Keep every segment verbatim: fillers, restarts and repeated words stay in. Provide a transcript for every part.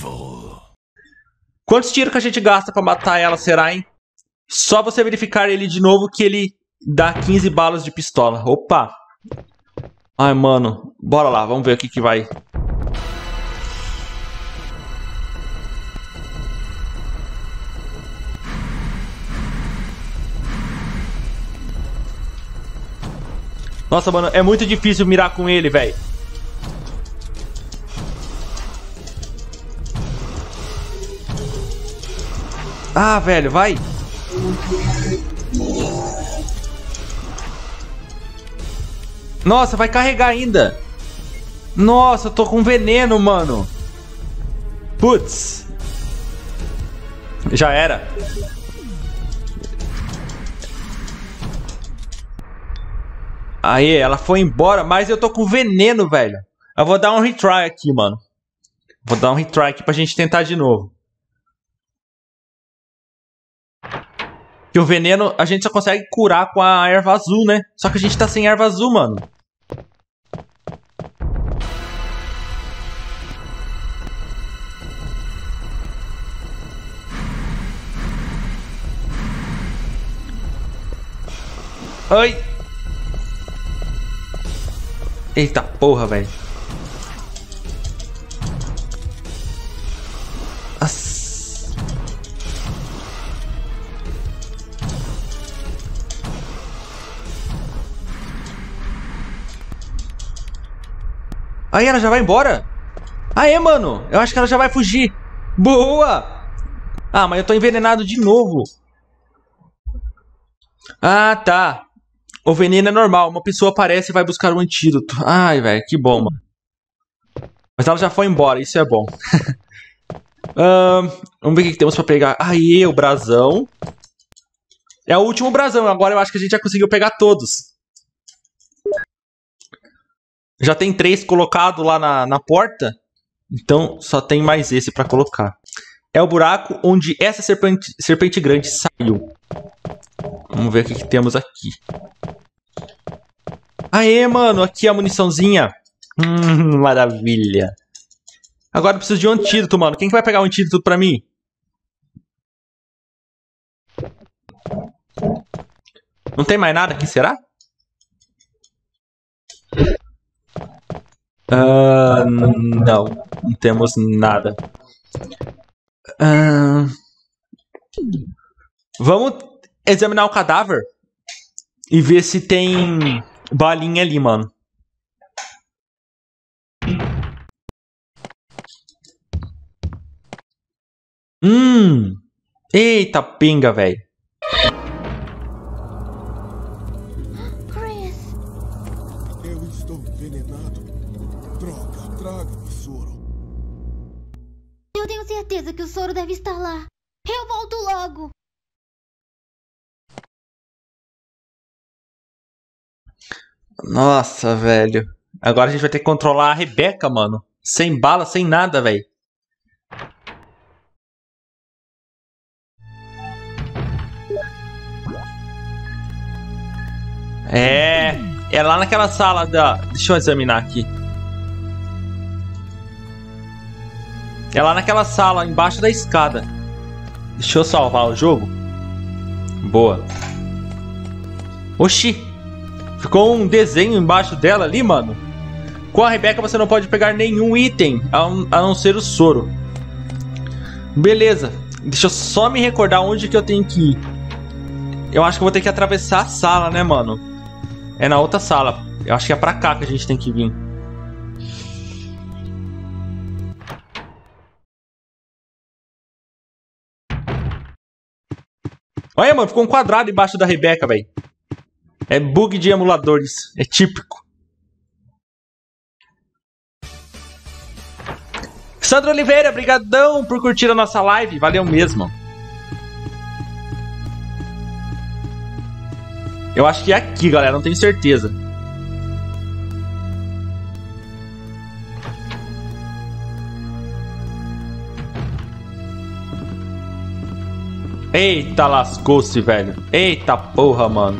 Quantos tiros que a gente gasta pra matar ela, será, hein? Só você verificar ele de novo que ele dá quinze balas de pistola. Opa! Ai, mano. Bora lá, vamos ver o que que vai. Nossa, mano, é muito difícil mirar com ele, velho. Ah, velho, vai. Nossa, vai carregar ainda. Nossa, eu tô com veneno, mano. Putz. Já era. Aí, ela foi embora, mas eu tô com veneno, velho. Eu vou dar um retry aqui, mano. Vou dar um retry aqui pra gente tentar de novo. Que o veneno a gente só consegue curar com a erva azul, né? Só que a gente tá sem erva azul, mano. Ai! Eita porra, velho. Aí ela já vai embora? Aê, mano. Eu acho que ela já vai fugir. Boa! Ah, mas eu tô envenenado de novo. Ah, tá. O veneno é normal. Uma pessoa aparece e vai buscar um antídoto. Ai, velho, que bom, mano. Mas ela já foi embora, isso é bom. um, vamos ver o que, que temos pra pegar. Aí, o brasão. É o último brasão. Agora eu acho que a gente já conseguiu pegar todos. Já tem três colocados lá na, na porta. Então só tem mais esse pra colocar. É o buraco onde essa serpente, serpente grande saiu. Vamos ver o que, que temos aqui. Aê, mano. Aqui é a muniçãozinha. Hum, maravilha. Agora eu preciso de um antídoto, mano. Quem que vai pegar um antídoto pra mim? Não tem mais nada aqui, será? Uh, não, não temos nada. Uh, vamos examinar o cadáver e ver se tem balinha ali, mano. Hum, eita pinga, velho. Eu tenho certeza que o soro deve estar lá. Eu volto logo. Nossa, velho. Agora a gente vai ter que controlar a Rebeca, mano. Sem bala, sem nada, velho. É... É lá naquela sala da... Deixa eu examinar aqui. É lá naquela sala, embaixo da escada. Deixa eu salvar o jogo. Boa. Oxi. Ficou um desenho embaixo dela ali, mano. Com a Rebeca você não pode pegar nenhum item, a não ser o soro. Beleza. Deixa eu só me recordar onde que eu tenho que ir. Eu acho que eu vou ter que atravessar a sala, né, mano? É na outra sala. Eu acho que é pra cá que a gente tem que vir. Olha, mano, ficou um quadrado embaixo da Rebeca, velho. É bug de emuladores. É típico. Sandro Oliveira, brigadão por curtir a nossa live. Valeu mesmo. Eu acho que é aqui, galera. Não tenho certeza. Eita, lascou-se, velho. Eita porra, mano.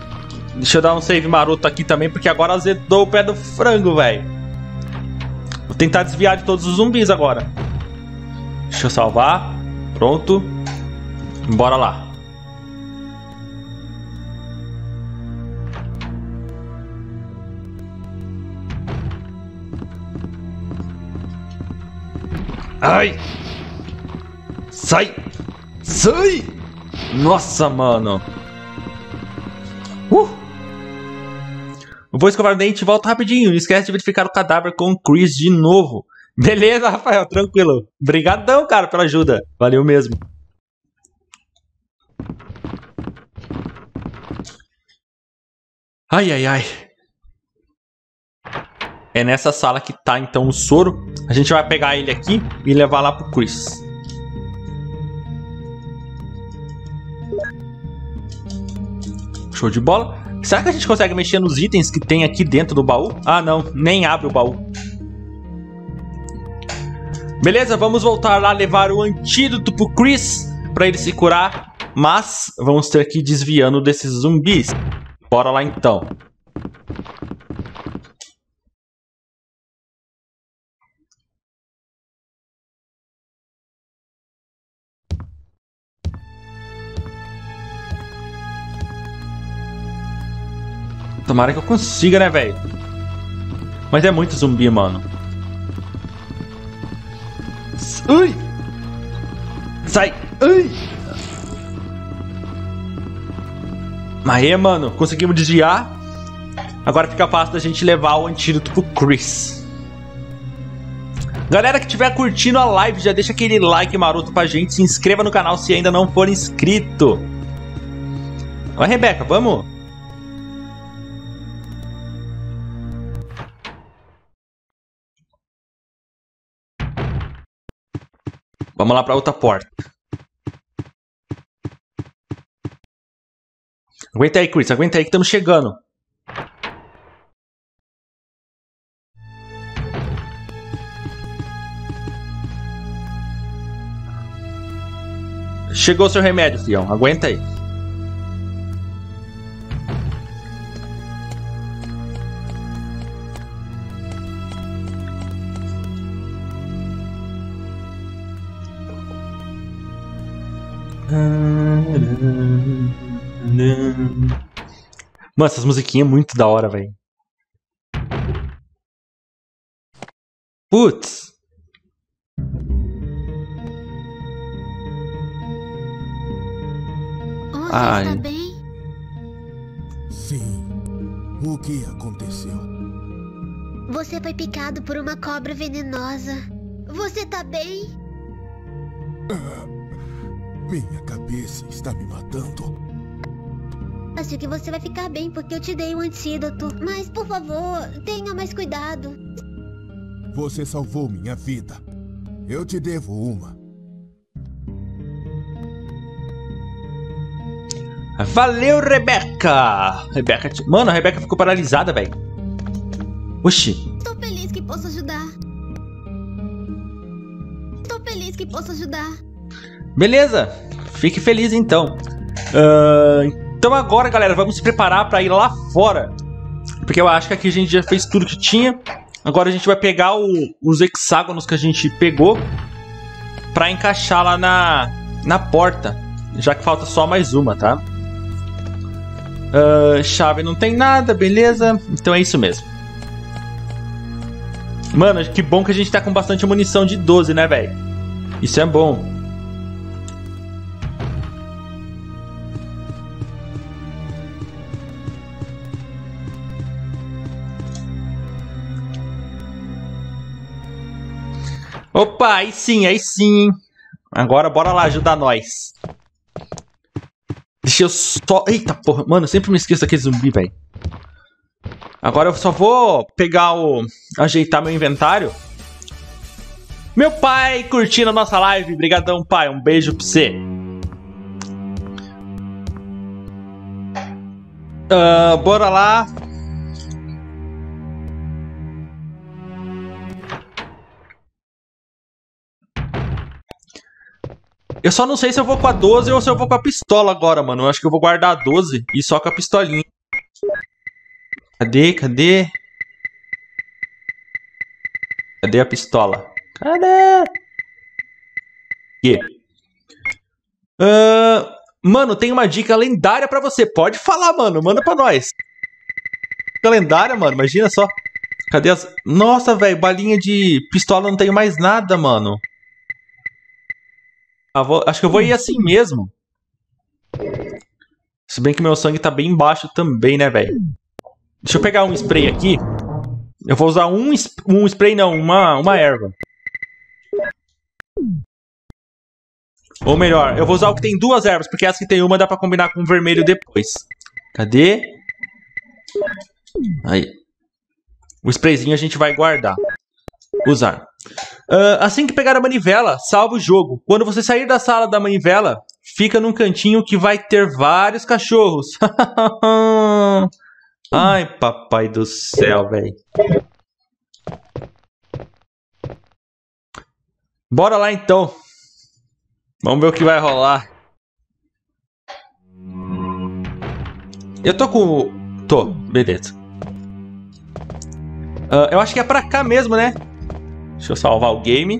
Deixa eu dar um save maroto aqui também, porque agora azedou o pé do frango, velho. tentar desviar de todos os zumbis agora. Deixa eu salvar. Pronto. Bora lá. Ai! Sai! Sai! Nossa, mano! Uh! Eu vou escovar o dente e volto rapidinho. Não esquece de verificar o cadáver com o Chris de novo. Beleza, Rafael, tranquilo. Obrigadão, cara, pela ajuda. Valeu mesmo. Ai, ai, ai. É nessa sala que tá, então, o soro. A gente vai pegar ele aqui e levar lá pro Chris. Show de bola. Será que a gente consegue mexer nos itens que tem aqui dentro do baú? Ah, não. Nem abre o baú. Beleza, vamos voltar lá levar o antídoto pro Chris pra ele se curar. Mas vamos ter que ir desviando desses zumbis. Bora lá, então. Tomara que eu consiga, né, velho? Mas é muito zumbi, mano. Ui! Sai! Ui! Aê, mano. Conseguimos desviar. Agora fica fácil da gente levar o antídoto pro Chris. Galera que estiver curtindo a live, já deixa aquele like maroto pra gente. Se inscreva no canal se ainda não for inscrito. Vai, Rebeca, vamos? Vamos lá pra outra porta. Aguenta aí, Chris. Aguenta aí que estamos chegando. Chegou seu remédio, fião. Aguenta aí. Mano, essas musiquinhas é muito da hora, velho. Putz. Oh, Ai. você está bem? Sim. O que aconteceu? Você foi picado por uma cobra venenosa. Você tá bem? Minha cabeça está me matando. Acho que você vai ficar bem porque eu te dei um antídoto. Mas, por favor, tenha mais cuidado. Você salvou minha vida. Eu te devo uma. Valeu, Rebeca! Rebeca... Mano, a Rebeca ficou paralisada, velho. Oxi. Estou feliz que posso ajudar. Estou feliz que posso ajudar. Beleza. Fique feliz, então. Uh, então agora, galera, vamos se preparar para ir lá fora. Porque eu acho que aqui a gente já fez tudo que tinha. Agora a gente vai pegar o, os hexágonos que a gente pegou para encaixar lá na, na porta. Já que falta só mais uma, tá? Uh, chave não tem nada, beleza? Então é isso mesmo. Mano, que bom que a gente tá com bastante munição de doze, né, velho? Isso é bom. Opa, aí sim, aí sim, hein? Agora bora lá ajudar nós. Deixa eu só... Eita porra, mano, eu sempre me esqueço daquele zumbi, velho. Agora eu só vou pegar o... ajeitar meu inventário. Meu pai curtindo a nossa live. Obrigadão, pai. Um beijo pra você. Uh, bora lá. Eu só não sei se eu vou com a doze ou se eu vou com a pistola agora, mano. Eu acho que eu vou guardar a doze e só com a pistolinha. Cadê? Cadê? Cadê a pistola? Cadê? Aqui. Uh, mano, tem uma dica lendária pra você. Pode falar, mano. Manda pra nós. Dica lendária, mano. Imagina só. Cadê as... Nossa, velho. Balinha de pistola, não tenho mais nada, mano. Ah, vou... Acho que eu vou ir assim mesmo. Se bem que meu sangue tá bem baixo também, né, velho? Deixa eu pegar um spray aqui. Eu vou usar um, um spray, não. Uma, uma erva. Ou melhor, eu vou usar o que tem duas ervas, porque essa que tem uma dá pra combinar com o vermelho depois. Cadê? Aí. O sprayzinho a gente vai guardar. Usar. Uh, assim que pegar a manivela, salva o jogo. Quando você sair da sala da manivela, fica num cantinho que vai ter vários cachorros. Ai, papai do céu, velho. Bora lá, então. Vamos ver o que vai rolar. Eu tô com... Tô, beleza. Uh, eu acho que é pra cá mesmo, né? Deixa eu salvar o game.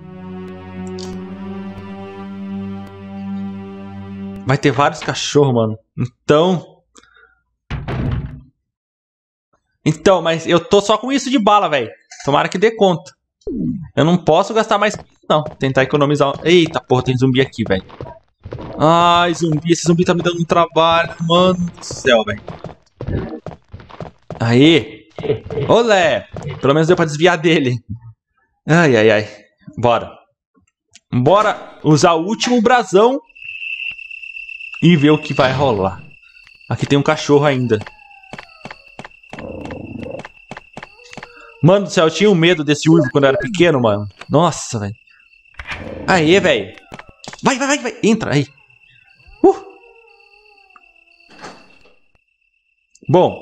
Vai ter vários cachorros, mano. Então... Então, mas eu tô só com isso de bala, velho. Tomara que dê conta. Eu não posso gastar mais... Não, tentar economizar... Eita, porra, tem zumbi aqui, velho. Ai, zumbi. Esse zumbi tá me dando um trabalho, mano do céu, velho. Aê. Olé. Pelo menos deu pra desviar dele. Ai, ai, ai. Bora. Bora usar o último brasão e ver o que vai rolar. Aqui tem um cachorro ainda. Mano do céu, eu tinha um medo desse uivo quando eu era pequeno, mano. Nossa, velho. Aê, velho. Vai, vai, vai, vai. Entra aí. Uh. Bom.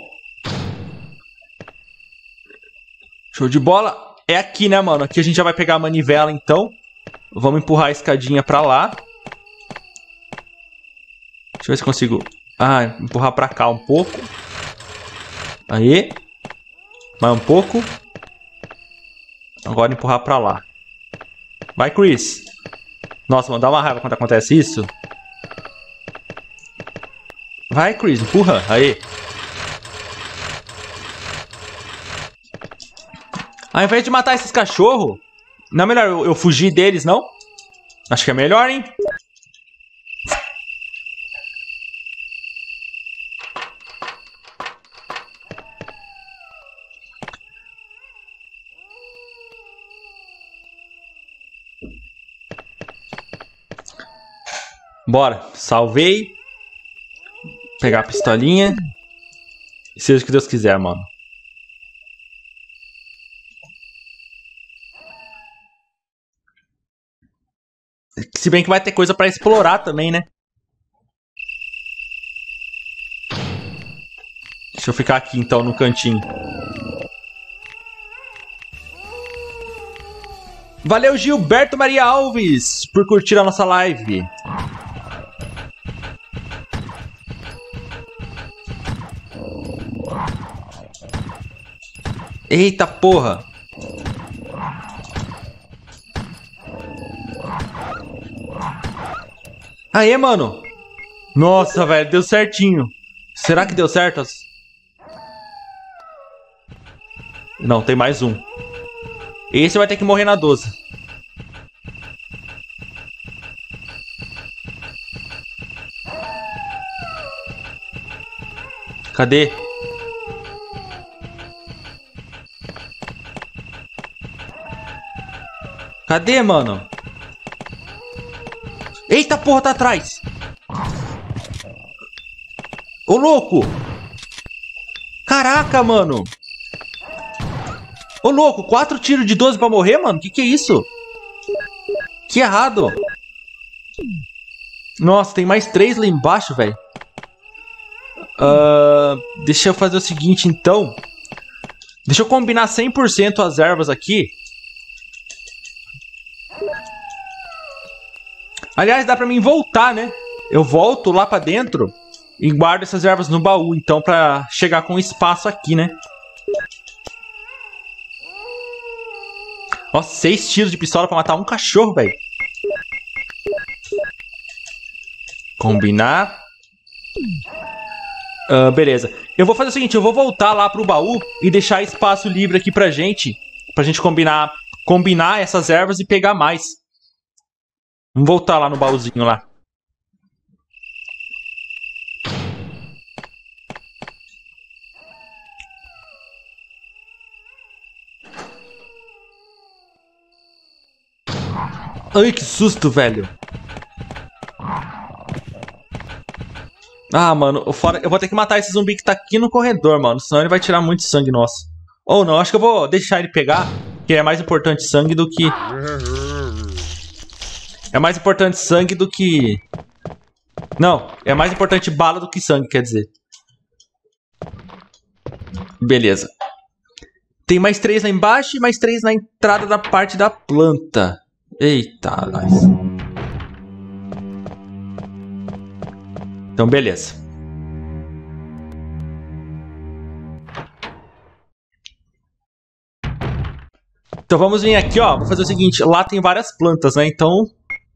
Show de bola. É aqui, né, mano? Aqui a gente já vai pegar a manivela, então. Vamos empurrar a escadinha pra lá. Deixa eu ver se consigo... Ah, empurrar pra cá um pouco. Aí. Mais um pouco. Agora empurrar pra lá. Vai, Chris. Nossa, mano, dá uma raiva quando acontece isso. Vai, Chris, empurra. Aí. Ao invés de matar esses cachorros, não é melhor eu, eu fugir deles, não? Acho que é melhor, hein? Bora, salvei. Pegar a pistolinha. E seja o que Deus quiser, mano. Se bem que vai ter coisa pra explorar também, né? Deixa eu ficar aqui então no cantinho. Valeu, Gilberto Maria Alves, por curtir a nossa live. Eita porra! Aê, mano! Nossa, velho, deu certinho. Será que deu certo? Não, tem mais um. Esse vai ter que morrer na doze. Cadê? Cadê, mano? Eita porra, tá atrás. Ô, louco. Caraca, mano. Ô, louco, quatro tiros de doze pra morrer, mano? Que que é isso? Que errado. Nossa, tem mais três lá embaixo, velho. Uh, deixa eu fazer o seguinte, então. Deixa eu combinar cem por cento as ervas aqui. Aliás, dá pra mim voltar, né? Eu volto lá pra dentro e guardo essas ervas no baú, então, pra chegar com espaço aqui, né? Nossa, seis tiros de pistola pra matar um cachorro, velho. Combinar. Uh, beleza. Eu vou fazer o seguinte, eu vou voltar lá pro baú e deixar espaço livre aqui pra gente. Pra gente combinar, combinar essas ervas e pegar mais. Vamos voltar lá no baúzinho lá. Ai, que susto, velho. Ah, mano, fora, eu vou ter que matar esse zumbi que tá aqui no corredor, mano. Senão ele vai tirar muito sangue nosso. Ou não, acho que eu vou deixar ele pegar. Que é mais importante sangue do que... É mais importante sangue do que... Não, é mais importante bala do que sangue, quer dizer. Beleza. Tem mais três lá embaixo e mais três na entrada da parte da planta. Eita, nice. Então, beleza. Então vamos vir aqui, ó. Vou fazer o seguinte. Lá tem várias plantas, né? Então...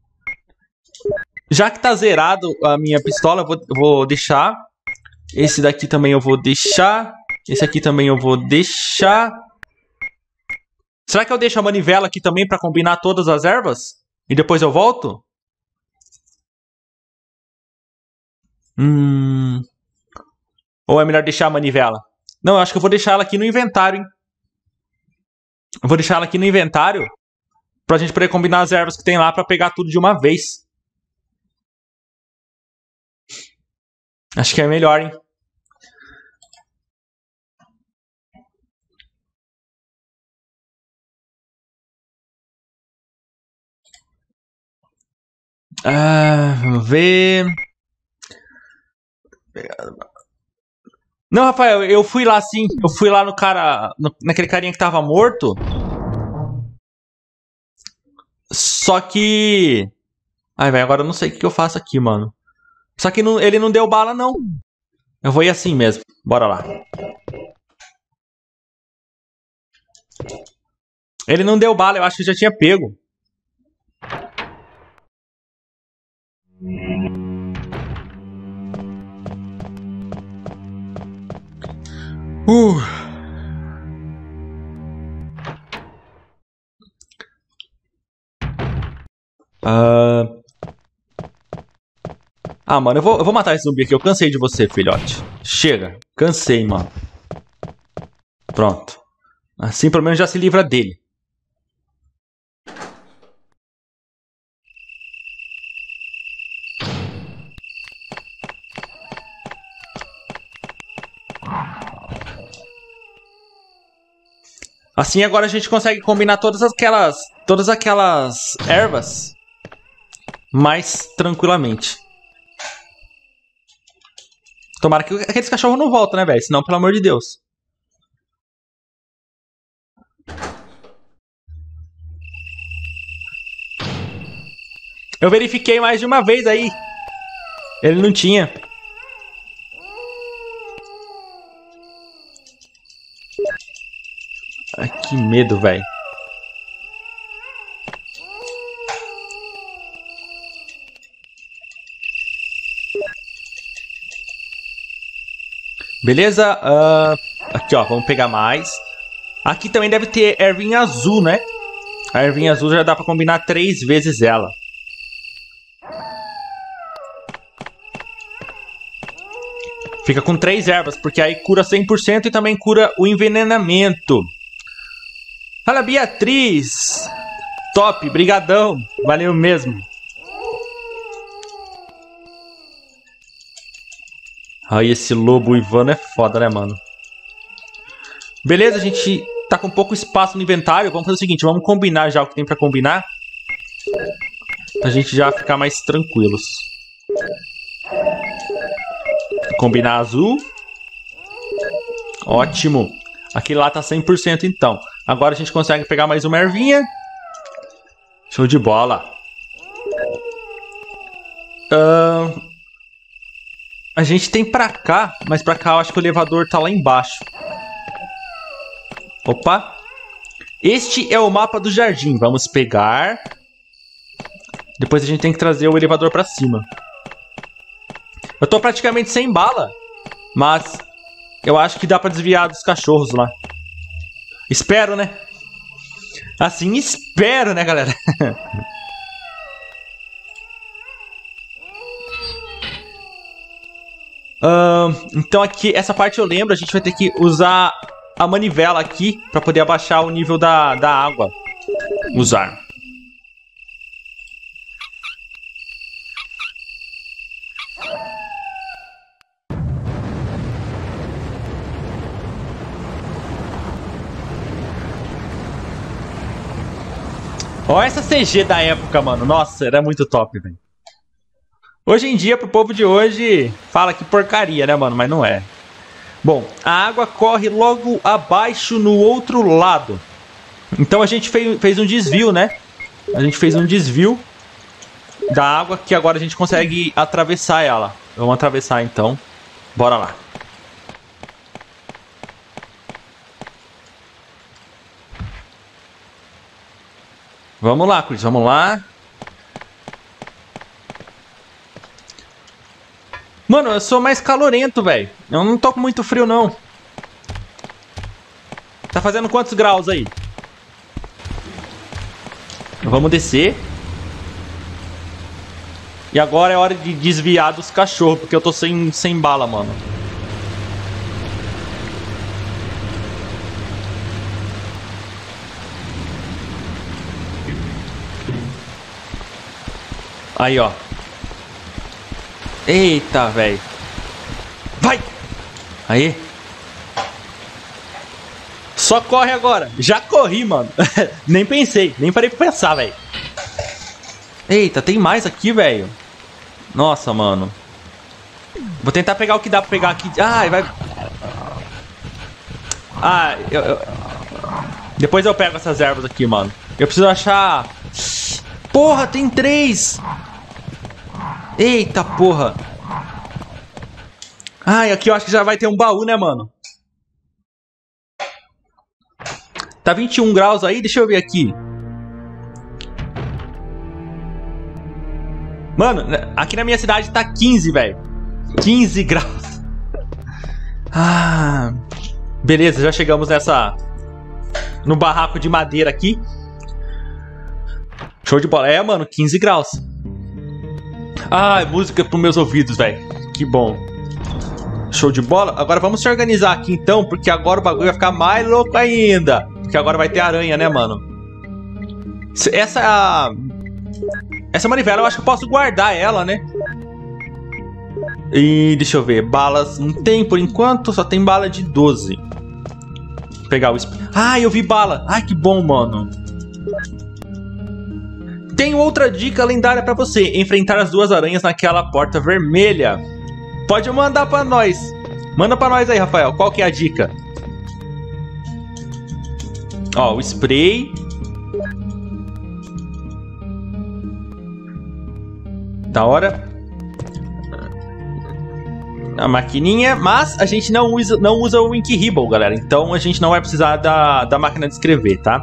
Já que tá zerado a minha pistola, eu vou, eu vou deixar. Esse daqui também eu vou deixar. Esse aqui também eu vou deixar. Será que eu deixo a manivela aqui também pra combinar todas as ervas? E depois eu volto? Hum... Ou é melhor deixar a manivela? Não, eu acho que eu vou deixar ela aqui no inventário, hein? Eu vou deixar ela aqui no inventário pra gente poder combinar as ervas que tem lá pra pegar tudo de uma vez. Acho que é melhor, hein? Ah, vamos ver. Não, Rafael, eu fui lá sim. Eu fui lá no cara. No, naquele carinha que tava morto. Só que. Ai, velho, agora eu não sei o que, que eu faço aqui, mano. Só que não, ele não deu bala, não. Eu vou ir assim mesmo. Bora lá. Ele não deu bala, eu acho que já tinha pego. Uh. Uh. Ah, mano, eu vou, eu vou matar esse zumbi aqui. Eu cansei de você, filhote. Chega. Cansei, mano. Pronto. Assim, pelo menos já se livra dele. Assim agora a gente consegue combinar todas aquelas, todas aquelas ervas mais tranquilamente. Tomara que aqueles cachorros não voltem, né, velho? Senão, pelo amor de Deus. Eu verifiquei mais de uma vez aí. Ele não tinha. Ai, que medo, velho. Beleza? Uh, aqui, ó. Vamos pegar mais. Aqui também deve ter ervinha azul, né? A ervinha azul já dá pra combinar três vezes ela. Fica com três ervas, porque aí cura cem por cento e também cura o envenenamento. Fala, Beatriz! Top, brigadão. Valeu mesmo. Ai, esse lobo uivano é foda, né, mano? Beleza, a gente tá com pouco espaço no inventário. Vamos fazer o seguinte, vamos combinar já o que tem pra combinar. Pra gente já ficar mais tranquilos. Combinar azul. Ótimo. Aquele lá tá cem por cento então. Agora a gente consegue pegar mais uma ervinha. Show de bola. Uh, a gente tem pra cá, mas pra cá eu acho que o elevador tá lá embaixo. Opa. Este é o mapa do jardim. Vamos pegar. Depois a gente tem que trazer o elevador pra cima. Eu tô praticamente sem bala. Mas eu acho que dá pra desviar dos cachorros lá. Espero, né? Assim, espero, né, galera? uh, então aqui, essa parte eu lembro. A gente vai ter que usar a manivela aqui pra poder abaixar o nível da, da água. Usar. Olha essa C G da época, mano. Nossa, era muito top, velho. Hoje em dia, pro povo de hoje, fala que porcaria, né, mano? Mas não é. Bom, a água corre logo abaixo no outro lado. Então a gente fez, fez um desvio, né? A gente fez um desvio da água que agora a gente consegue atravessar ela. Vamos atravessar, então. Bora lá. Vamos lá, Chris, vamos lá. Mano, eu sou mais calorento, velho. Eu não tô com muito frio, não. Tá fazendo quantos graus aí? Vamos descer. E agora é hora de desviar dos cachorros, porque eu tô sem, sem bala, mano. Aí, ó. Eita, velho. Vai! Aí. Só corre agora. Já corri, mano. Nem pensei. Nem parei pra pensar, velho. Eita, tem mais aqui, velho. Nossa, mano. Vou tentar pegar o que dá pra pegar aqui. Ah, vai... Ah, eu, eu... Depois eu pego essas ervas aqui, mano. Eu preciso achar... Porra, tem três! Eita, porra! Ai, aqui eu acho que já vai ter um baú, né, mano? Tá vinte e um graus aí? Deixa eu ver aqui. Mano, aqui na minha cidade tá quinze, velho. quinze graus. Ah, beleza, já chegamos nessa... No barraco de madeira aqui. Show de bola. É, mano, quinze graus. Ah, música pros meus ouvidos, velho. Que bom. Show de bola. Agora vamos se organizar aqui, então, porque agora o bagulho vai ficar mais louco ainda. Porque agora vai ter aranha, né, mano? Essa... Essa manivela, eu acho que eu posso guardar ela, né? E deixa eu ver. Balas não tem por enquanto. Só tem bala de doze. Vou pegar o... Ah, eu vi bala. Ai, que bom, mano. Tenho outra dica lendária pra você. Enfrentar as duas aranhas naquela porta vermelha. Pode mandar pra nós. Manda pra nós aí, Rafael. Qual que é a dica? Ó, o spray. Da hora. A maquininha. Mas a gente não usa, não usa o Inkribble, galera. Então a gente não vai precisar da, da máquina de escrever, tá?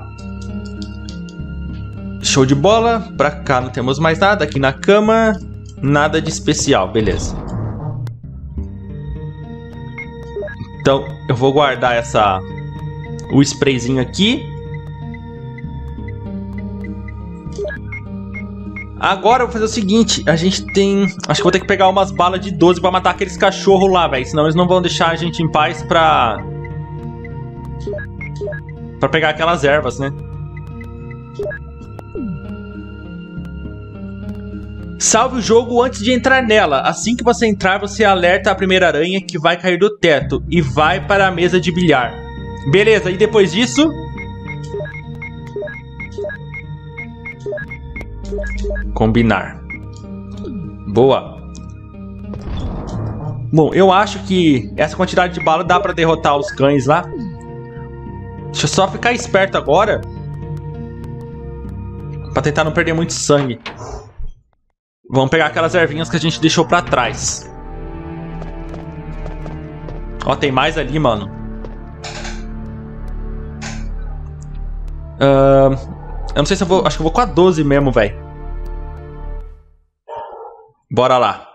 Show de bola. Pra cá não temos mais nada. Aqui na cama, nada de especial. Beleza. Então, eu vou guardar essa... O sprayzinho aqui. Agora eu vou fazer o seguinte. A gente tem... Acho que vou ter que pegar umas balas de doze pra matar aqueles cachorros lá, velho. Senão eles não vão deixar a gente em paz pra... Pra pegar aquelas ervas, né? Salve o jogo antes de entrar nela. Assim que você entrar, você alerta a primeira aranha que vai cair do teto e vai para a mesa de bilhar. Beleza, e depois disso... Combinar. Boa. Bom, eu acho que essa quantidade de bala dá pra derrotar os cães lá. Deixa eu só ficar esperto agora. Pra tentar não perder muito sangue. Vamos pegar aquelas ervinhas que a gente deixou pra trás. Ó, tem mais ali, mano. Uh, eu não sei se eu vou... Acho que eu vou com a doze mesmo, velho. Bora lá.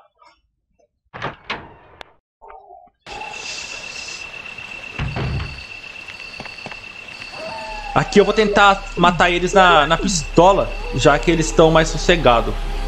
Aqui eu vou tentar matar eles na, na pistola, já que eles estão mais sossegados.